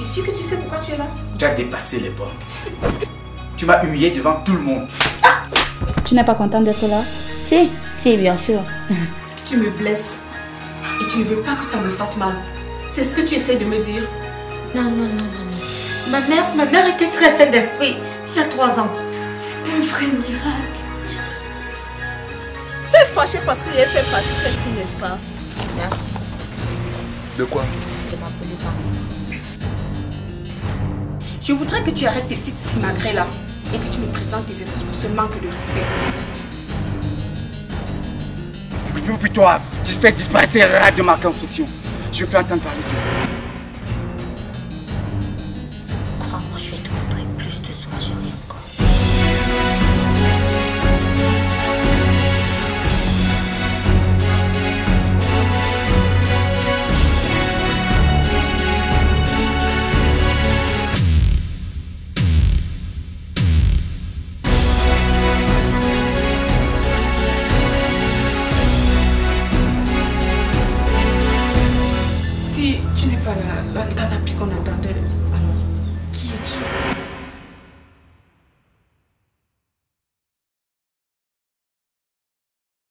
sûr que tu sais pourquoi tu es là? Tu as dépassé les bornes. Tu m'as humilié devant tout le monde. Ah! Tu n'es pas content d'être là? Si, bien sûr. Tu me blesses. Et tu ne veux pas que ça me fasse mal. C'est ce que tu essaies de me dire? Non. Ma mère était très saine d'esprit il y a 3 ans. C'est un vrai miracle. Tu es fâché parce qu'il a fait partie de cette fille, n'est-ce pas? Merci. De quoi? De m'appeler pas. Je voudrais que tu arrêtes tes petites simagrées là et que tu me présentes tes excuses pour ce manque de respect. Puis toi, tu fais disparaître ces rats de ma confusion. Je peux entendre parler de toi. Crois-moi, je vais te montrer plus de sauvagerie encore. Tu n'es pas la Nana qu'on a